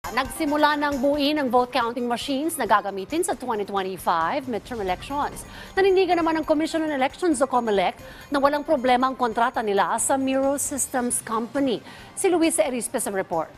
Nagsimula ng buuin ang vote counting machines na gagamitin sa 2025 midterm elections. Nanindigan naman ng Commission on Elections o COMELEC na walang problema ang kontrata nila sa Miro Systems Company. Si Luisa Erispe sa report.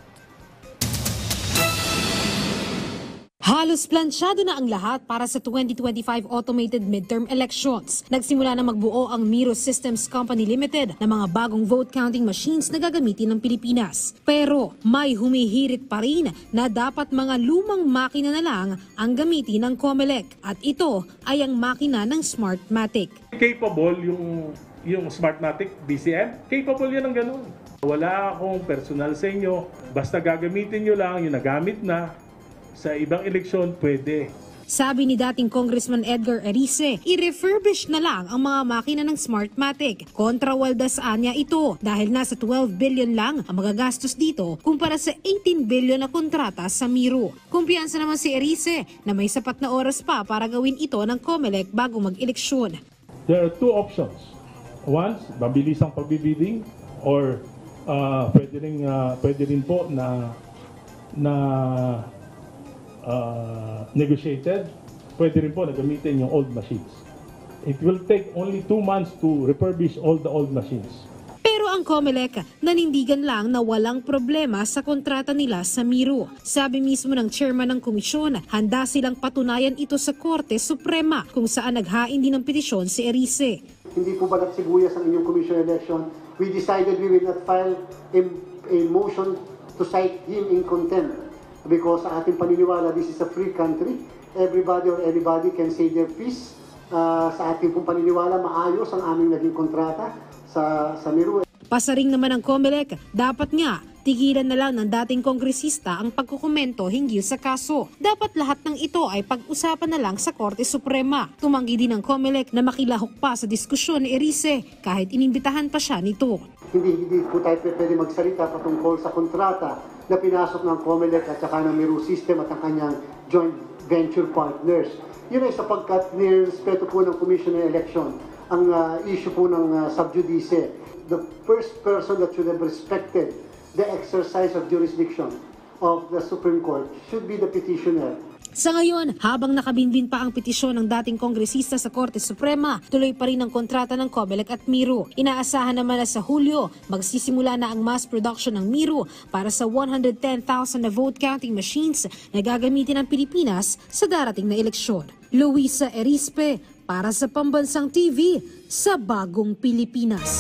Halos plansyado na ang lahat para sa 2025 automated midterm elections. Nagsimula na magbuo ang Miro Systems Company Limited ng mga bagong vote counting machines na gagamitin ng Pilipinas. Pero may humihirit pa rin na dapat mga lumang makina na lang ang gamitin ng COMELEC at ito ay ang makina ng Smartmatic. Capable yung Smartmatic BCM, capable yan ng ganun. Wala akong personal sa inyo, basta gagamitin nyo lang yung nagamit na. Sa ibang eleksyon, pwede. Sabi ni dating Congressman Edgar Erice, i-refurbish na lang ang mga makina ng Smartmatic. Kontrawaldasaan niya ito dahil nasa 12 billion lang ang magagastos dito kumpara sa 18 billion na kontrata sa Miro. Kumpiyansa naman si Erice na may sapat na oras pa para gawin ito ng COMELEC bago mag-eleksyon. There are two options. One, mabilis ang pagbibidding or pwede rin po na negotiated, pwede rin po na gamitin yung old machines. It will take only 2 months to refurbish all the old machines. Pero ang COMELEC nanindigan lang na walang problema sa kontrata nila sa Miro. Sabi mismo ng chairman ng komisyon, handa silang patunayan ito sa Korte Suprema kung saan naghain din ng petisyon si Erice. Hindi po ba nagsibuyas ang inyong commission election? We decided we will not file a motion to cite him in contempt. Because sa ating paniniwala, this is a free country. Everybody or anybody can say their piece. Sa ating pong paniniwala, maayos ang aming naging kontrata sa Miro. Pasaring naman ng COMELEC, dapat nga tigilan na lang ng dating kongresista ang pagkukomento hinggil sa kaso. Dapat lahat ng ito ay pag-usapan na lang sa Korte Suprema. Tumanggi din ng COMELEC na makilahok pa sa diskusyon ni Erice kahit inimbitahan pa siya nito. Hindi po tayo pwede magsalita patungkol sa kontrata na pinasok ng COMELEC at saka ng Miro System at ang kanyang joint venture partners. Yun ay sapagkat nirespeto po ng Commission on Election ang issue po ng sub-judice. The first person that should have respected the exercise of jurisdiction of the Supreme Court should be the petitioner. Sa ngayon, habang nakabinbin pa ang petisyon ng dating kongresista sa Korte Suprema, tuloy pa rin ang kontrata ng COMELEC at Miro. Inaasahan naman na sa Hulyo, magsisimula na ang mass production ng Miro para sa 110,000 na vote counting machines na gagamitin ng Pilipinas sa darating na eleksyon. Luisa Erispe, para sa Pambansang TV, sa Bagong Pilipinas.